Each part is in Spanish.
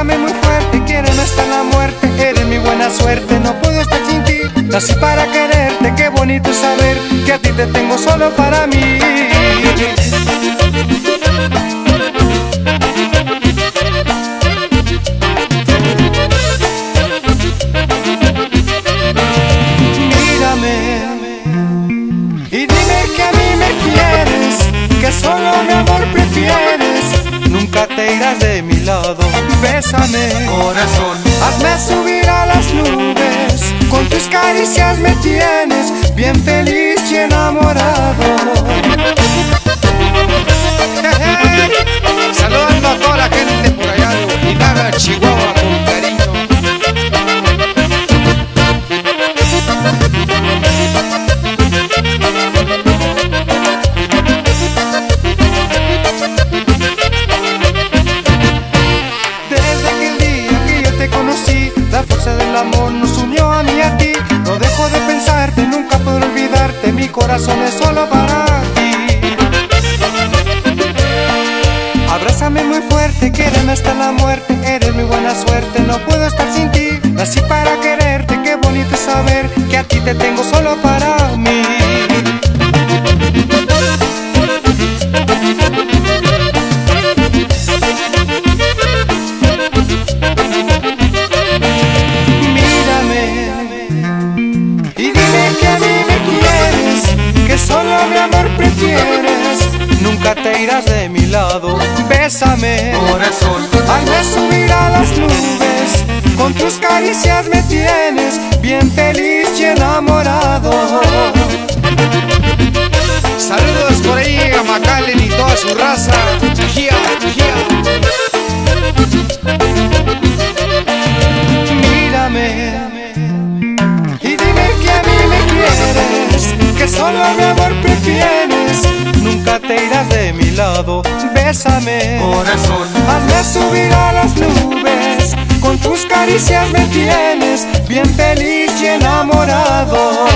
Bésame muy fuerte, quiéreme hasta la muerte. Eres mi buena suerte, no puedo estar sin ti. Nací para quererte, qué bonito saber que a ti te tengo solo para mí. Que solo mi amor prefieres, nunca te irás de mi lado. Bésame, corazón, hazme subir a las nubes. Con tus caricias me tienes bien feliz y enamorado. Saludando a toda la gente por allá de Ojinaga, Chihuahua, con cariño. La fuerza del amor nos unió a mí y a ti. No dejo de pensarte, nunca podré olvidarte. Mi corazón es solo para ti. Abrázame muy fuerte, quiéreme hasta la muerte. Eres mi buena suerte, no puedo estar sin ti. Nací para quererte, qué bonito saber que a ti te tengo solo para mí. Solo mi amor prefieres, nunca te irás de mi lado. Bésame, corazón, hazme subir a las nubes. Con tus caricias me tienes bien feliz y enamorado. Saludos por ahí a Macallen y toda su raza. Gia, gia. Mírame y dime que a mí me quieres, que solo mi amor prefieres, nunca te irás de mi lado. Bésame, corazón, hazme subir a las nubes. Con tus caricias me tienes bien feliz y enamorado.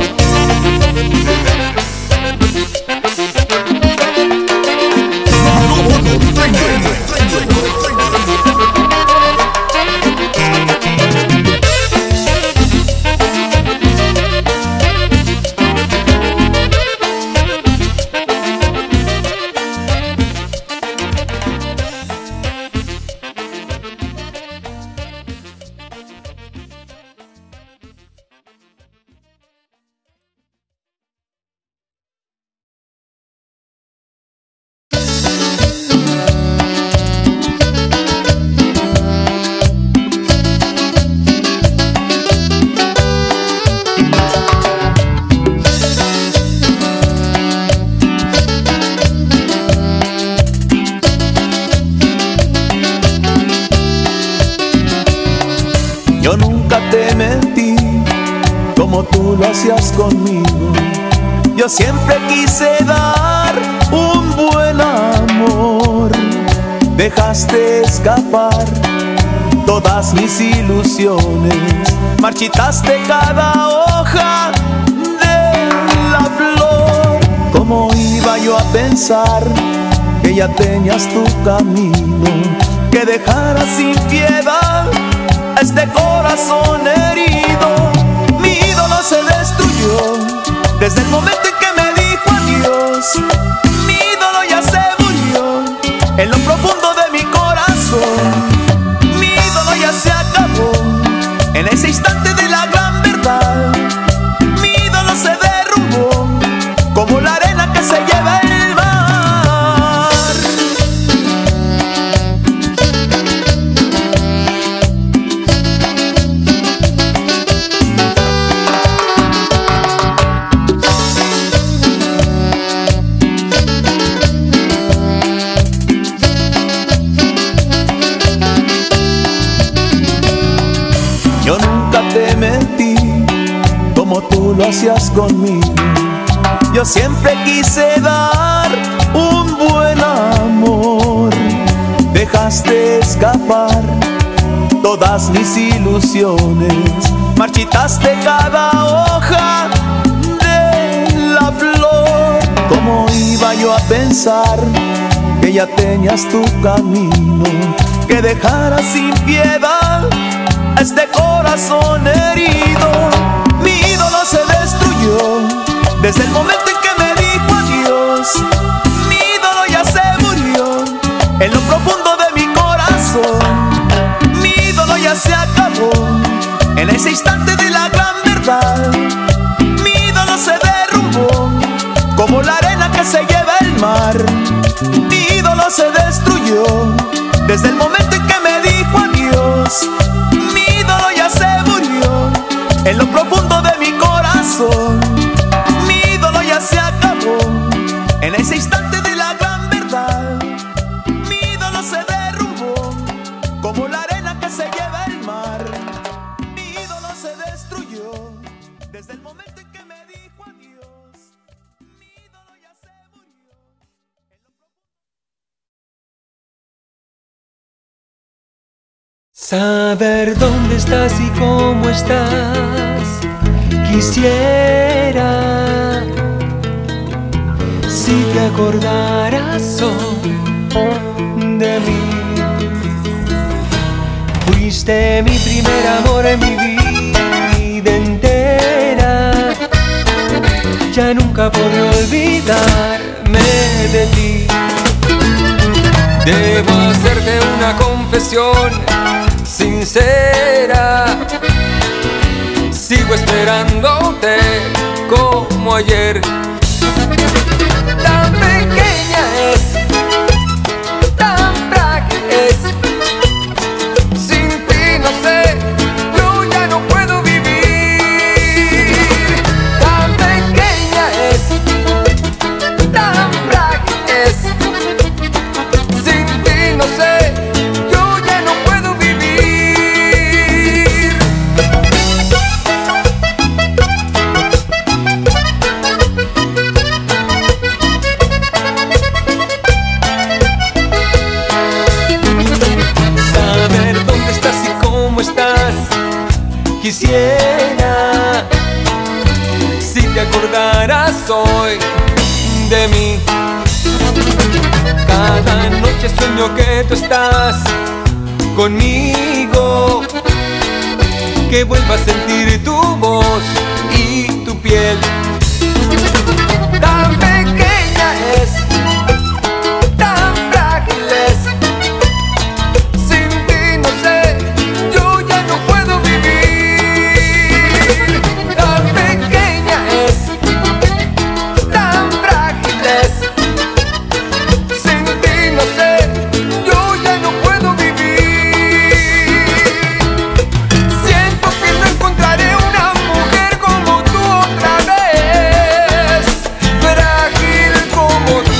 Yo nunca te mentí como tú lo hacías conmigo. Yo siempre quise dar un buen amor. Dejaste escapar todas mis ilusiones. Marchitaste cada hoja de la flor. ¿Cómo iba yo a pensar que ya tenías tu camino? Que dejaras sin piedad a este corazón herido. Mi ídolo se destruyó desde el momento en que me dijo adiós. Mi ídolo ya se murió en lo profundo de mi corazón. Mi ídolo ya se acabó en ese instante de la gran verdad. Mi ídolo se derrumbó como la arena que se lleva el mar. Yo nunca te mentí como tú lo hacías conmigo. Yo siempre quise dar un buen amor. Dejaste escapar todas mis ilusiones. Marchitaste cada hoja de la flor. ¿Cómo iba yo a pensar que ya tenías tu camino? que dejara sin piedad a este corazón herido. Mi ídolo se destruyó desde el momento en que me dijo adiós. Mi ídolo ya se murió en lo profundo de mi corazón. Mi ídolo ya se acabó en ese instante de la gran verdad. Mi ídolo se derrumbó como la arena que se lleva el mar. Mi ídolo se destruyó desde el momento en que me dijo adiós. Mi ídolo ya se murió en lo profundo de mi corazón. Mi ídolo ya se acabó en ese instante de la gran verdad. Mi ídolo se derrumbó como la arena que se lleva el mar. Mi ídolo se destruyó desde el momento en que me dijo adiós. Mi ídolo ya se murió. Saber dónde estás y cómo estás, quisiera. Si te acordaras hoy de mí. Fuiste mi primer amor en mi vida entera. Ya nunca podré olvidarme de ti. Debo hacerte una confesión sincera. Sigo esperándote como ayer. Tan pequeña es, tan frágil es. Sin ti no sé, yo ya no puedo vivir. Tan pequeña es, tan frágil es. Sin ti no sé, yo ya no puedo vivir. Saber dónde estás y cómo estás, quisiera. Si te acordaras hoy de mí. Cada noche sueño que tú estás conmigo, que vuelva a sentir tu voz y tu piel. Tan pequeña es, tan frágil es. Sin ti no sé, yo ya no puedo vivir. Tan pequeña es, tan frágil es. Sin ti no sé, yo ya no puedo vivir. Siento que no encontraré una mujer como tú otra vez, frágil como tú.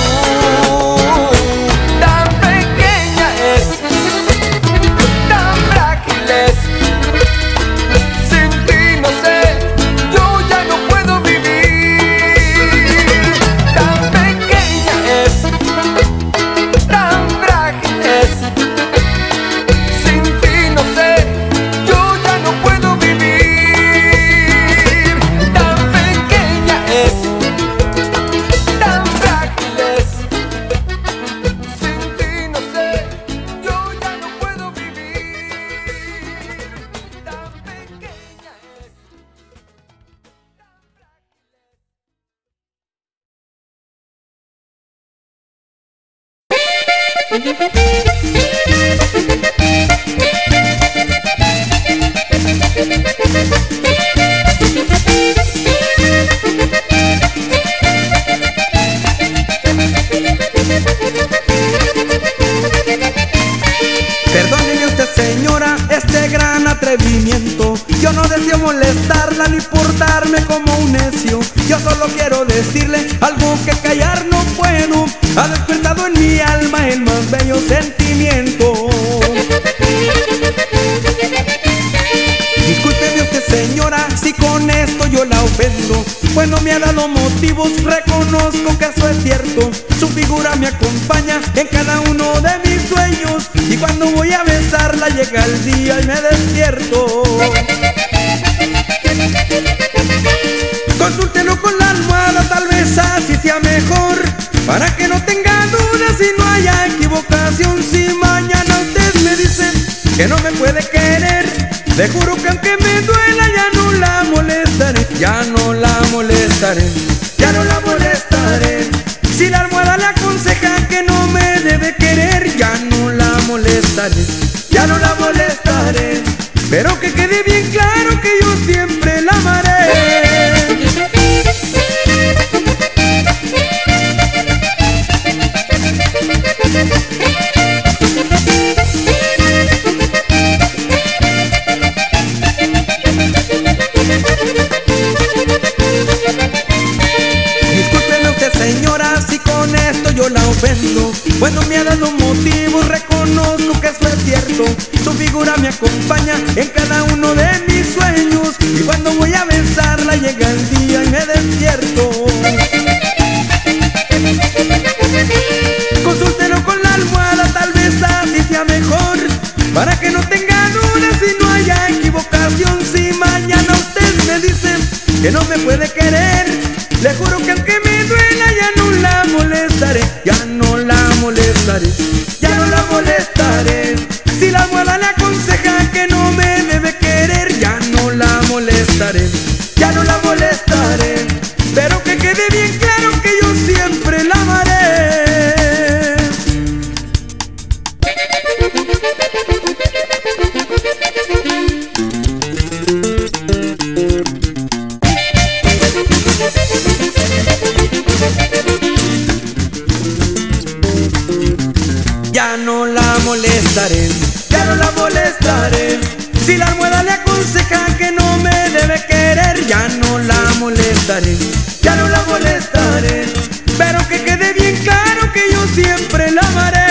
Tan pequeña es, tan frágil es. Sin ti no sé, yo ya no puedo vivir. Tan pequeña es, tan frágil es. Sin ti no sé, yo ya no puedo vivir. Tan pequeña es, tan frágil es. Sin ti no sé, yo ya no puedo vivir. Tan pequeña es. Perdóneme usted, señora, este gran atrevimiento. Yo no deseo molestarla ni portarme como un necio. Yo solo quiero decirle algo que callar no puedo. Ha despertado en mi alma el más bello sentimiento. Discúlpeme usted, señora, si con esto yo la ofendo, pues no me ha dado motivos, reconozco que eso es cierto. Su figura me acompaña en cada uno de mis sueños, y cuando voy a besarla llega el día y me despierto. Consúltelo con la almohada, tal vez así sea mejor, para que no tenga dudas y no haya equivocación. Si mañana usted me que no me puede querer. Le juro que aunque me duela ya no la molestaré, ya no la molestaré, ya no la molestaré. Si la almohada le aconseja que no me debe querer, ya no la molestaré, ya no la molestaré. Pero que quede bien claro que yo siempre la amaré. Discúlpeme usted, señora, si con esto yo la ofendo. Bueno, me ha dado motivos, reconozco que eso es cierto. Su figura me acompaña en cada uno de mis sueños, y cuando voy a besarla llega el día y me despierto. Consúltelo con la almohada, tal vez así sea mejor, para que no tenga dudas y no haya equivocación. Si mañana usted me dice que no me puede querer, le juro que aunque me duela ya no la molestaré, ya no la molestaré, ya no la molestaré. Si la almohada le aconseja que no me debe querer, ya no la molestaré, ya no la molestaré. Pero que quede bien claro que yo siempre la amaré. Ya no la molestaré, ya no la molestaré. Si la almohada le aconseja que no me debe querer, ya no la molestaré, ya no la molestaré. Pero que quede bien claro que yo siempre la amaré.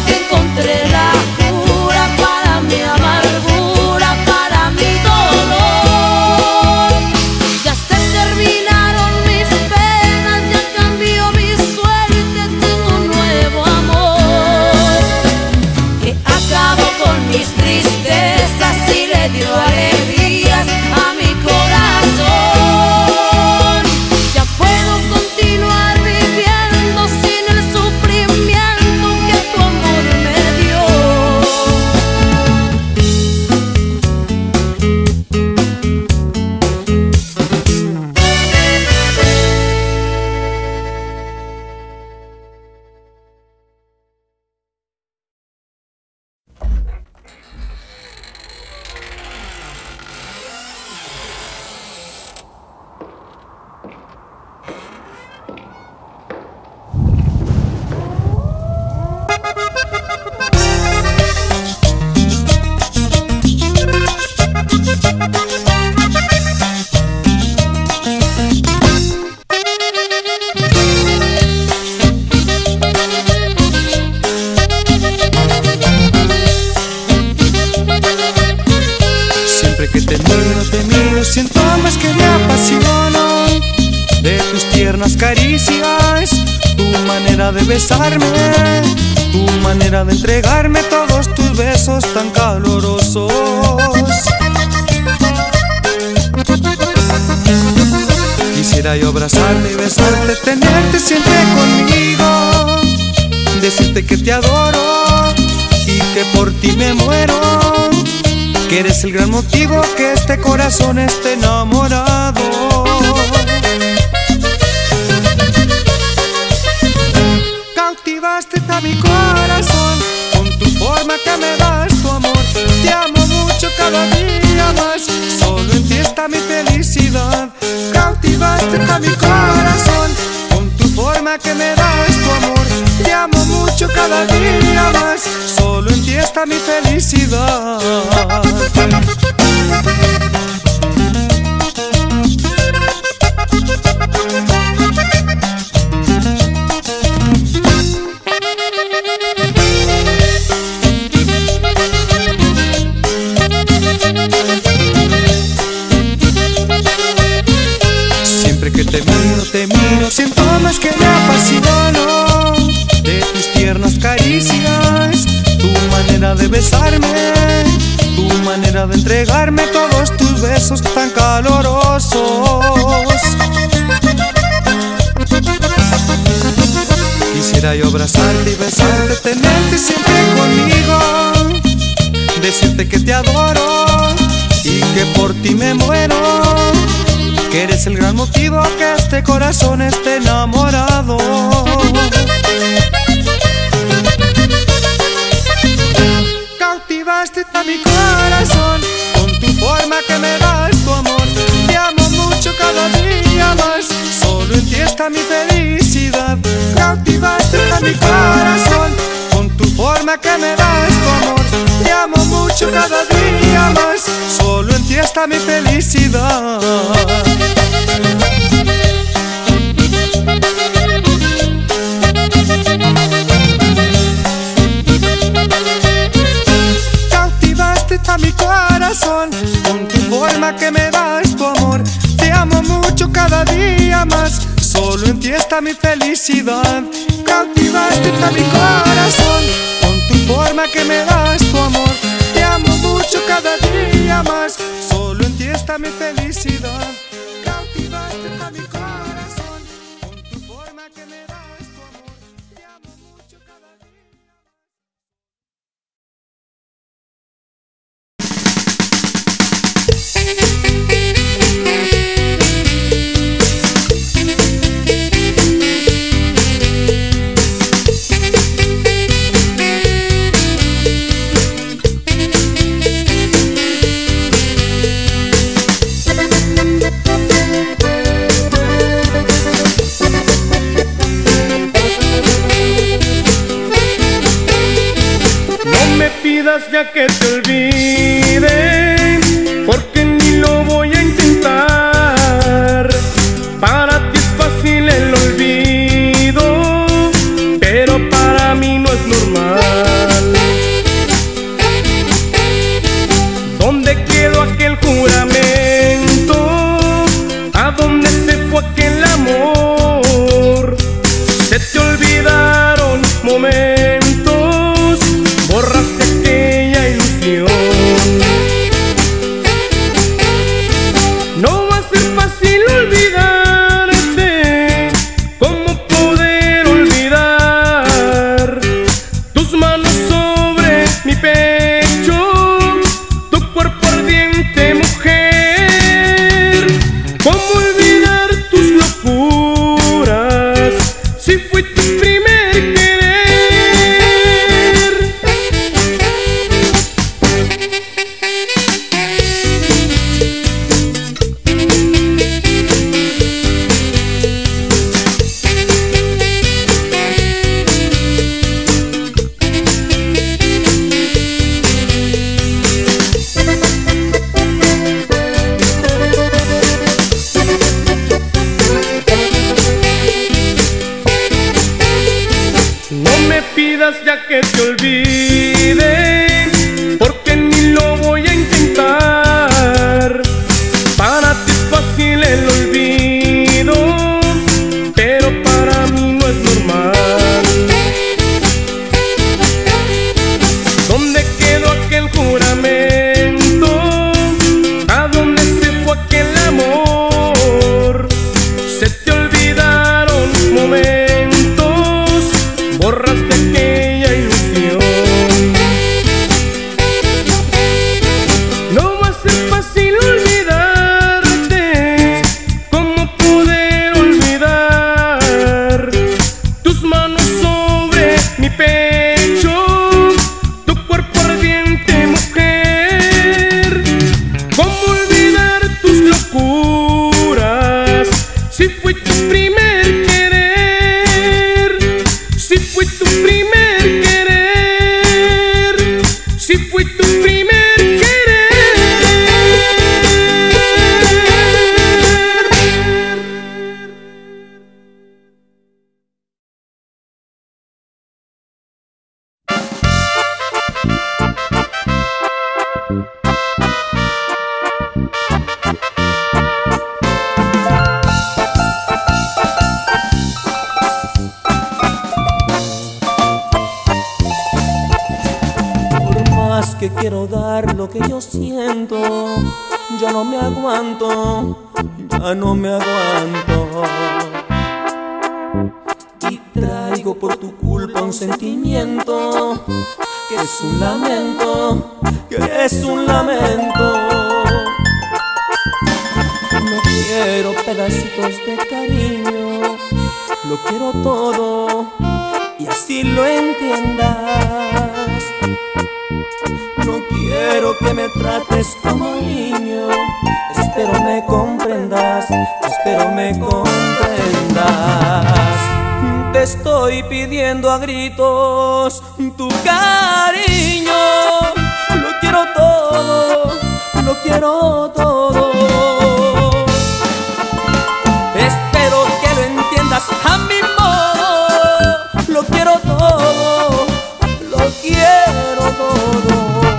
encontré la cura para mi amargura, para mi dolor. Ya se terminaron mis penas, ya cambió mi suerte, tengo un nuevo amor que acabó con mis tristezas y le dio alegrías a mi corazón. Ya puedo continuar viviendo sin el sufrimiento que tu amor me dio. Siempre que te miro, siento más que me apasiono de tus tiernas caricias, tu manera de besarme, tu manera de entregarme todos tus besos tan calorosos. Quisiera yo abrazarte y besarte, tenerte siempre conmigo, decirte que te adoro y que por ti me muero, que eres el gran motivo que este corazón esté enamorado. Cautivaste a mi corazón con tu forma que me das tu amor. Te amo mucho cada día más, solo en ti está mi felicidad. Cautivaste a mi corazón con tu forma que me das tu amor. Te amo mucho cada día más, solo en ti está mi felicidad. Siempre que te miro, siento más que me apasiono de tus tiernas caricias, tu manera de besarme, tu manera de entregarme todos tus besos tan calorosos. Quisiera yo abrazarte y besarte, tenerte siempre conmigo, decirte que te adoro y que por ti me muero, que eres el gran motivo que este corazón esté enamorado. Cautivaste a mi corazón con tu forma que me das tu amor. Te amo mucho cada día más, solo en ti está mi felicidad. Cautivaste a mi corazón con tu forma que me das tu amor. Te amo mucho cada día más, solo en ti está mi felicidad. Cautivaste a mi corazón con tu forma que me das tu amor. Te amo mucho cada día más, solo en ti está mi felicidad. Cautivaste a mi corazón con tu forma que me das tu amor. Te amo mucho cada día más, solo en ti está mi felicidad. Cautivaste a mi corazón con tu forma que me das tu amor. Te amo mucho cada día. Ya que te olvide, porque ni lo voy a intentar. Para ti es fácil el olvido, pero para mí no es normal. olvide, porque ni lo voy a intentar. Para ti es fácil el olvido, pero para mí no es normal. ¿Dónde quedó aquel juramento? ¿A dónde se fue aquel amor? Se te olvidaron momentos, borraste aquella ilusión. No va a ser fácil olvidarte, ¿cómo poder olvidar tus manos sobre mi pecho, tu cuerpo ardiente, mujer? ¿Cómo olvidar tus locuras si fui tu primer querer? Si fui tu primer querer, si fui tu primer querer. Por más que quiero dar lo que yo siento, ya no me aguanto, ya no me aguanto. Y traigo por tu culpa un sentimiento que es un lamento, que es un lamento. No quiero pedacitos de cariño, lo quiero todo y así lo entiendas. No quiero que me trates como niño, espero me comprendas, espero me comprendas. Te estoy pidiendo a gritos tu cariño, lo quiero todo, lo quiero todo. Espero que lo entiendas a mi modo, lo quiero todo, lo quiero todo.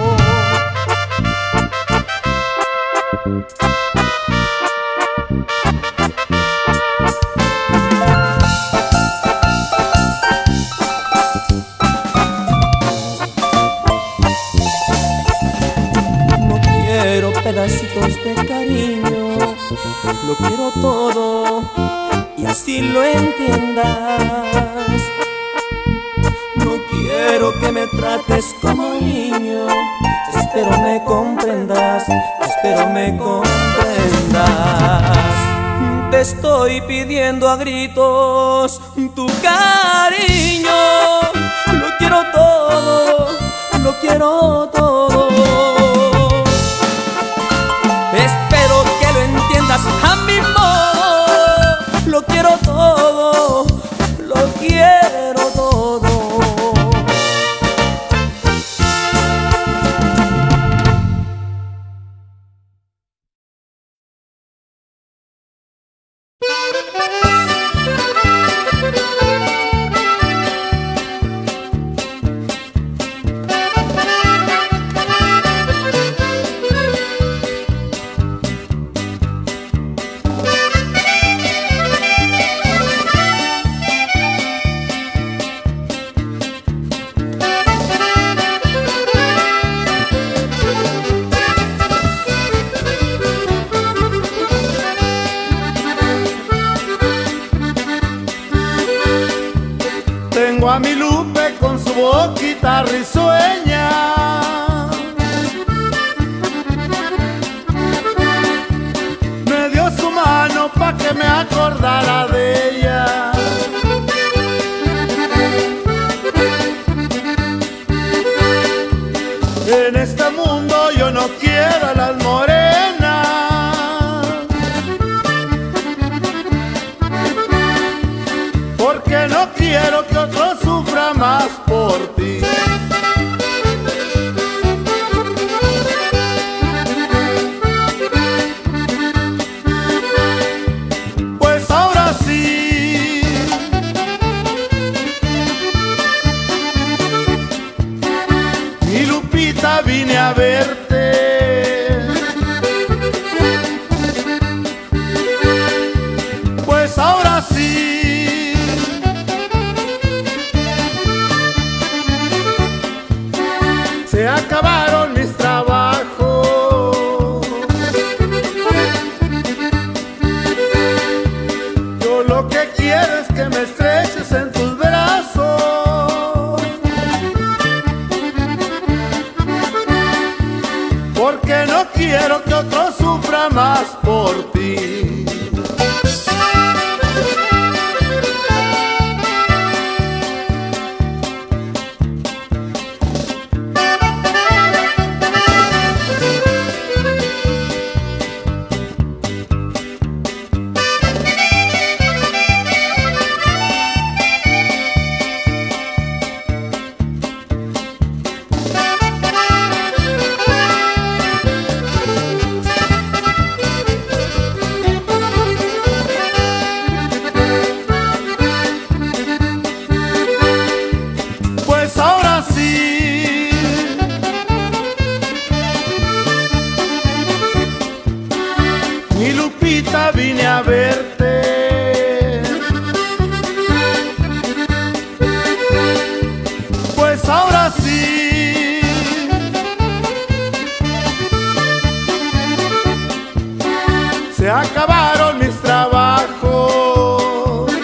No quiero pedacitos de cariño, lo quiero todo y así lo entiendas. No quiero que me trates como niño, espero me comprendas, espero me comprendas. Te estoy pidiendo a gritos tu cariño, lo quiero todo, lo quiero todo. Espero que lo entiendas a mi modo, lo quiero todo, lo quiero todo. Tengo a mi Lupe con su boquita risueña, me dio su mano pa' que me acordara de ella. En este mundo yo no quiero a las morenas, porque no quiero que otro sufra más por ti. Pues ahora sí, Mi Lupita, vine a verte, pues ahora sí se acabaron mis trabajos. Yo lo que quiero es que me estreches en tus brazos, porque no quiero que otro sufra más por ti. Vine a verte, pues ahora sí se acabaron mis trabajos.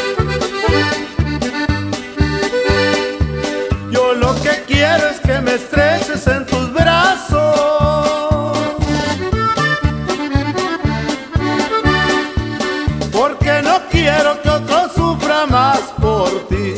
Yo lo que quiero es que me estreches en tus brazos, porque no quiero que otro sufra más por ti.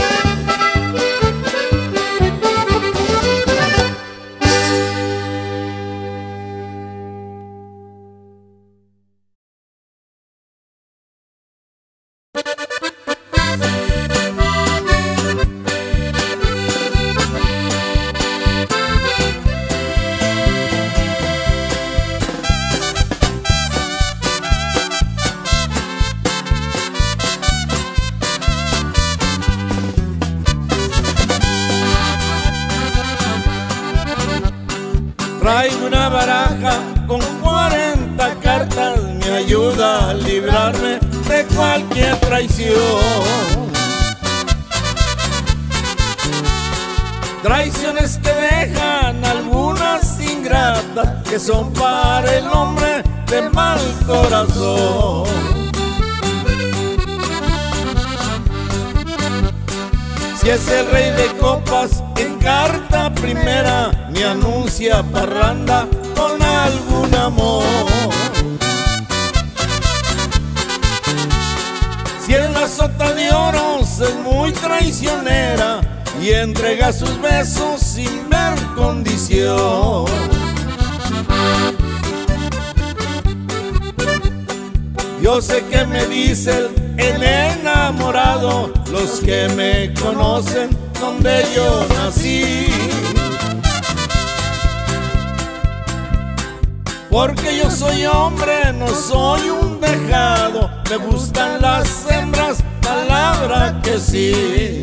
Traigo una baraja con 40 cartas, me ayuda a librarme de cualquier traición. Traiciones que dejan algunas ingratas, que son para el hombre de mal corazón. Si es el rey de copas, en carta primera me anuncia parranda con algún amor. Si es la sota de oros, es muy traicionera y entrega sus besos sin ver condición. Yo sé que me dice el enamorado, los que me conocen donde yo nací, porque yo soy hombre, no soy un dejado, me gustan las hembras, palabra que sí.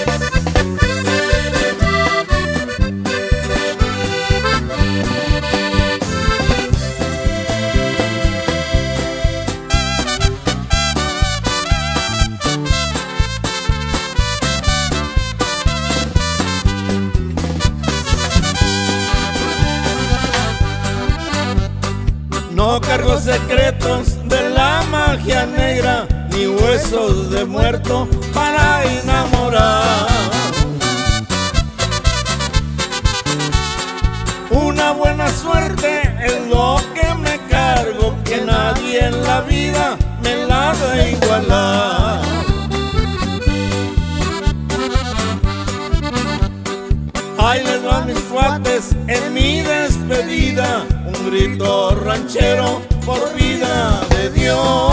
No cargo secretos de la magia negra, ni huesos de muerto para enamorar. Una buena suerte es lo que me cargo, que nadie en la vida me la va a igualar. Ahí les van mis cuates en mi despedida, un grito ranchero por vida de Dios.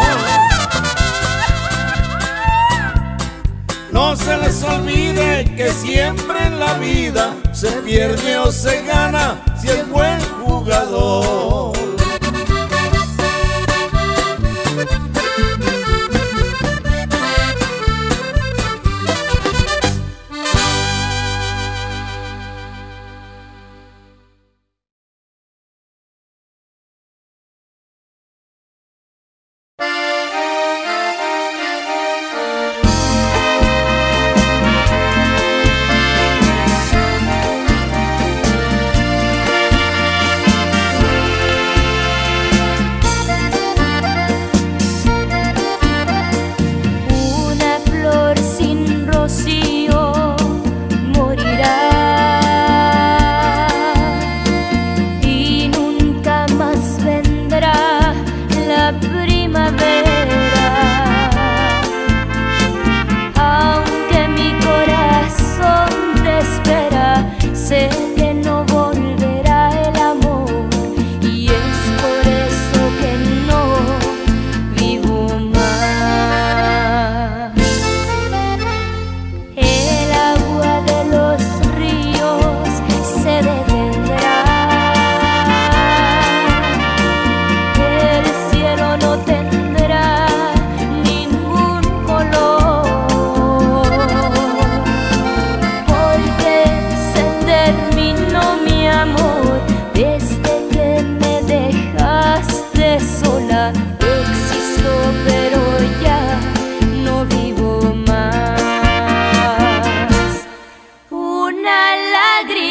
No se les olvide que siempre en la vida se pierde o se gana si es buen jugador.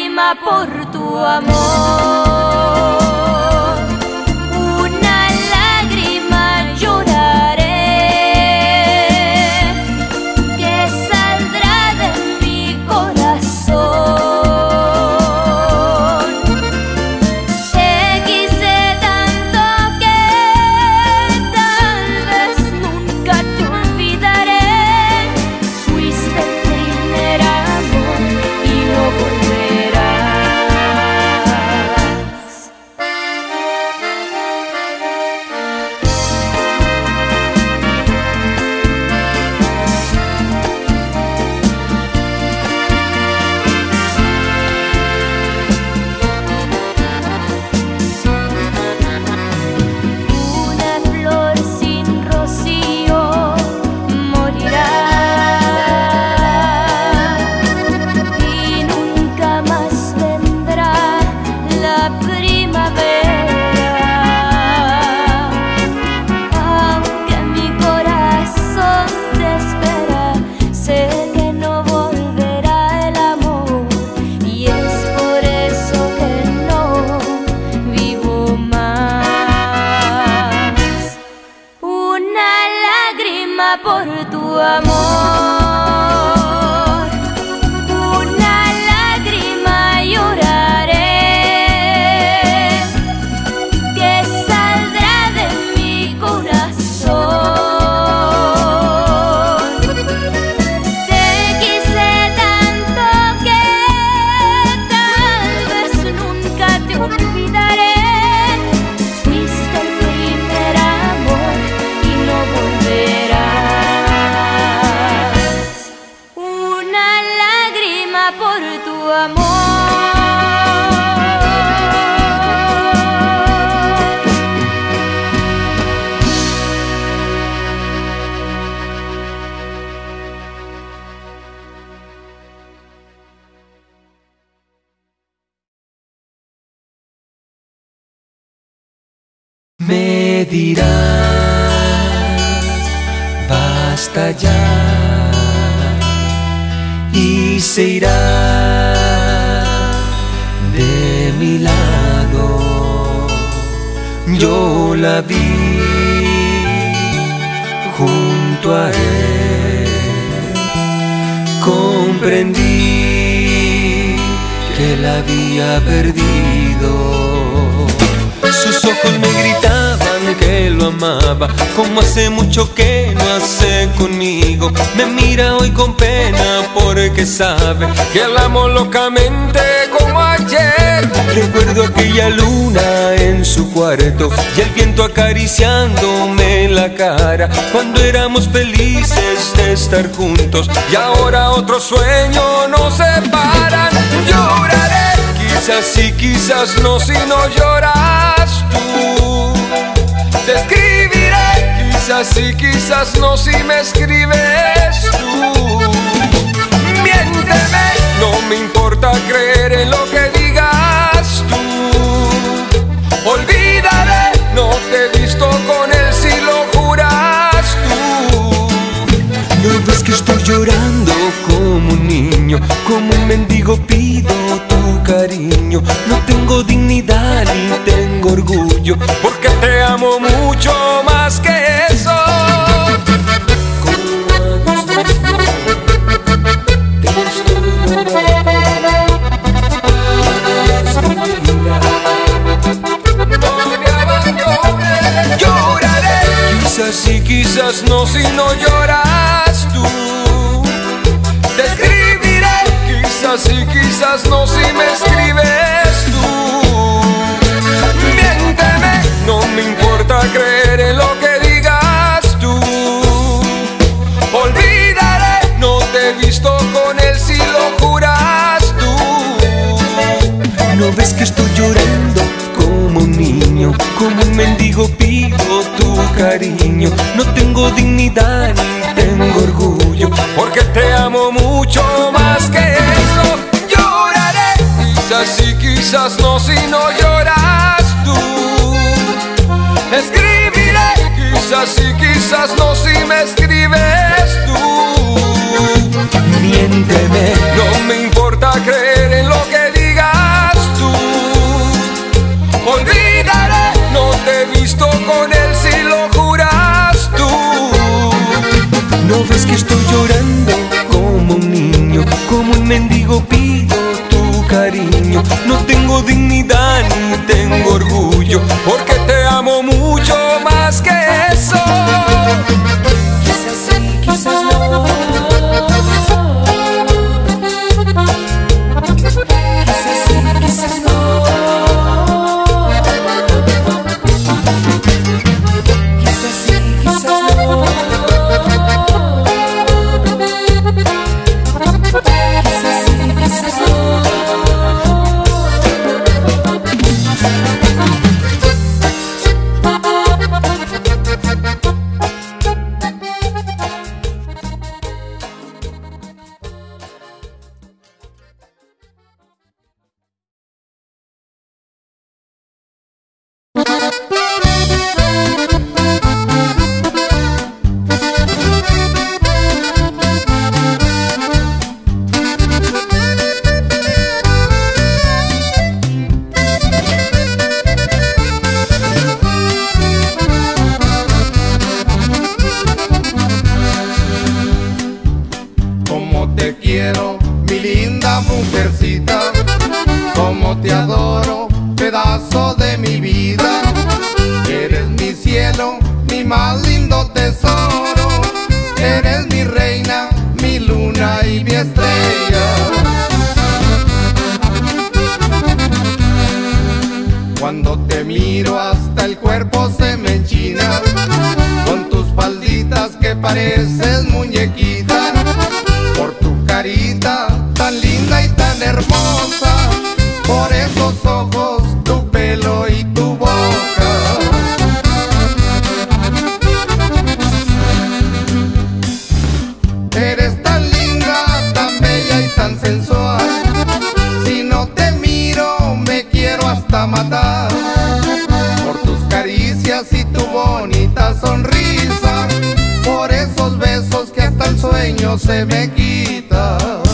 lágrima por tu amor. Una lágrima lloraré, que saldrá de mi corazón. Te quise tanto que tal vez nunca te olvidaré. Fuiste el primer amor y no volverás. Una flor sin rocío morirá y nunca más vendrá la primavera. Aunque mi corazón te espera, sé que no volverá el amor, y es por eso que no vivo más. Una lágrima por tu amor, una lágrima lloraré, que saldrá de mi corazón. Te quise tanto que tal vez nunca te olvidaré. Fuiste el primer amor y no volverás. Una lágrima por tu amor. Me dirás, basta ya, y se irá de mi lado. Yo la vi junto a él, comprendí que la había perdido. Sus ojos me gritaban que lo amaba, como hace mucho que no hace conmigo. Me mira hoy con pena porque sabe que la amo locamente como ayer. Recuerdo aquella luna en su cuarto y el viento acariciándome la cara, cuando éramos felices de estar juntos, y ahora otro sueño nos separan. Lloraré, quizás sí, quizás no, si no lloras tú. Te escribiré, quizás sí, quizás no, si me escribes tú. Miénteme, no me importa creer en lo que digas tú. Olvidaré, no te he visto con él si lo juras tú. No ves que estoy llorando como un niño, como un mendigo pido tu cariño. No tengo dignidad ni tengo orgullo, porque te amo mucho más que eso. Lloraré, quizás sí, quizás no, si no lloras tú. Te escribiré, quizás sí, quizás no, si me escribes tú. Miénteme, no me importa creer en lo que digas tú. Olvidaré, no te he visto con él si lo juras tú. No ves que estoy llorando como un niño, como un mendigo pido tu cariño. No tengo dignidad ni tengo orgullo, porque te amo mucho más que eso. Lloraré, quizás sí, quizás no, si no lloras tú. Escribiré, quizás sí, quizás no, si me escribes tú. Miénteme, no me importa creer en lo que digas. contigo pido tu cariño. No tengo dignidad ni tengo orgullo, porque te amo mucho más que eso. Quizás sí, quizás no. Quizás sí, quizás no. Quizás sí, quizás no. Quizás sí, quizás no. Como te quiero, mi linda mujercita, como te adoro, pedazo de mi vida. Eres mi cielo, mi más lindo tesoro. Eres mi reina, mi luna y mi estrella. Cuando te miro hasta el cuerpo se me enchina, con tus falditas que pareces muñequita, por tu carita tan linda y tan hermosa, por esos ojos, tu pelo y tu boca. Eres tan linda, tan bella y tan sensual, si no te miro me quiero hasta matar, por tus caricias y tu bonita sonrisa, por esos besos que hasta el sueño se me quita.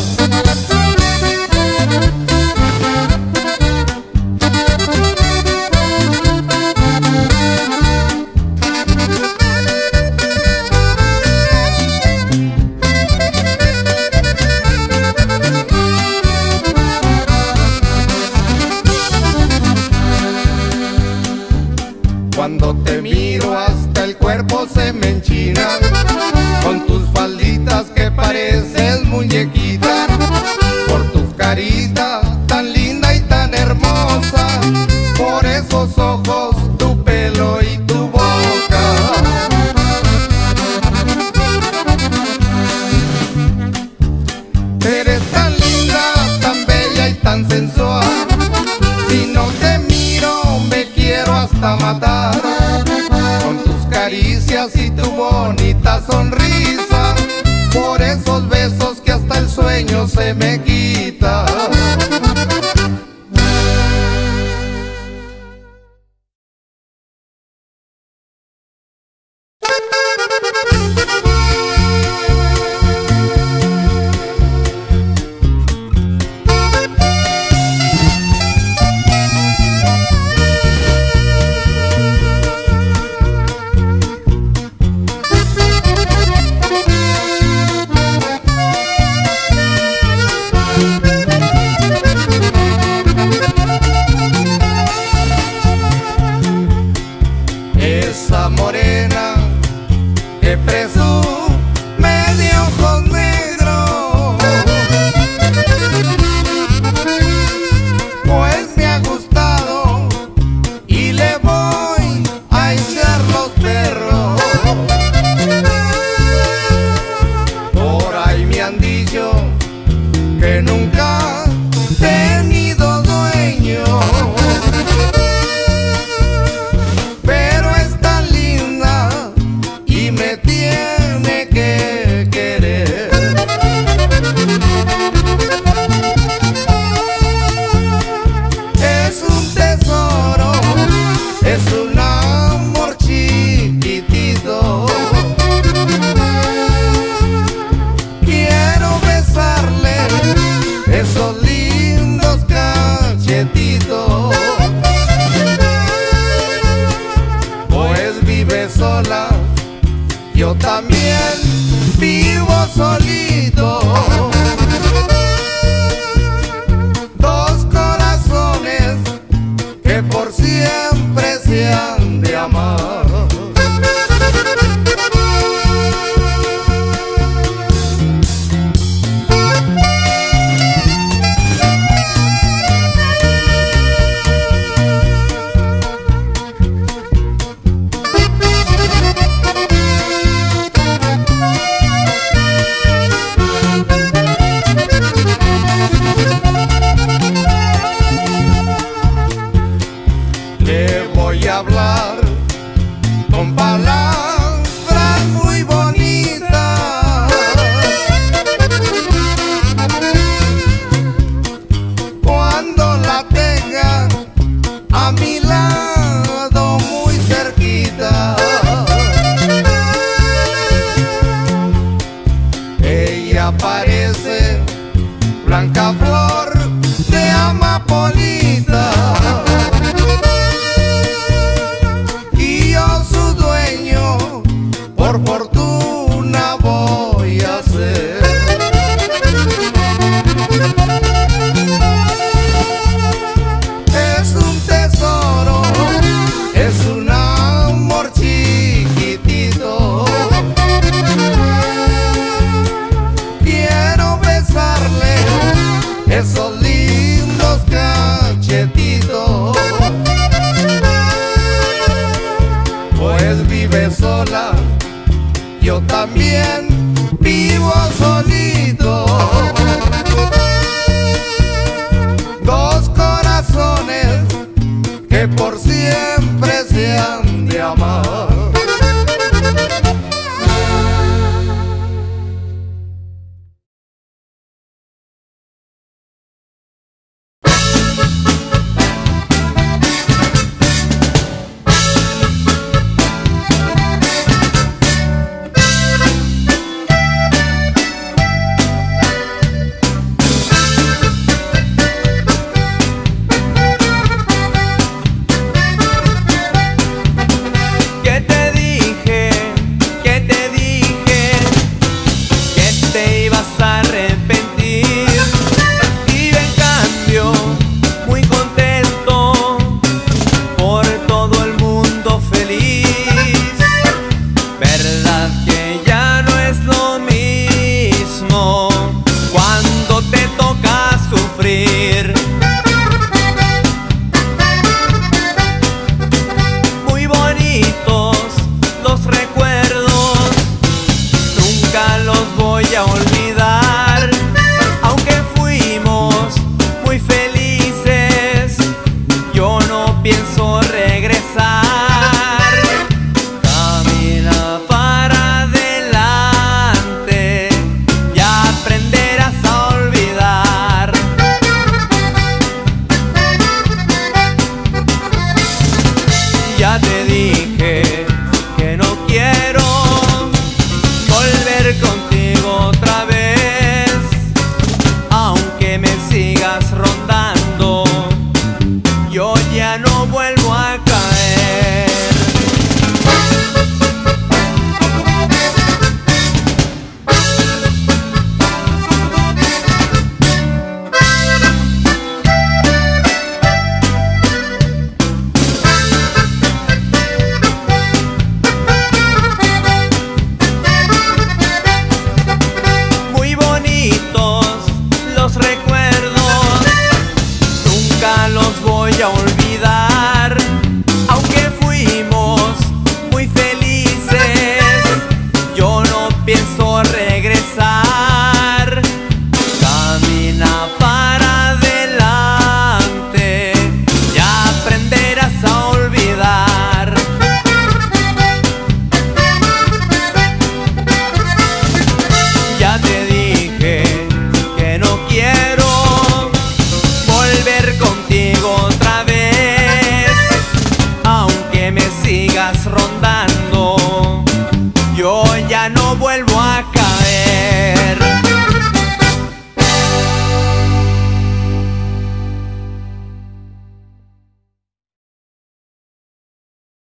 Cuando te miro hasta el cuerpo se me enchina, con tus falditas que pareces muy bolita y yo su dueño, por fortuna voy a ser. Es un tesoro, es un amor chiquitito. Quiero besarle esos lindos cachetitos, pues vive sola, yo también vivo solito. Dos corazones que por siempre se han de amar. Los recuerdos nunca los voy a olvidar.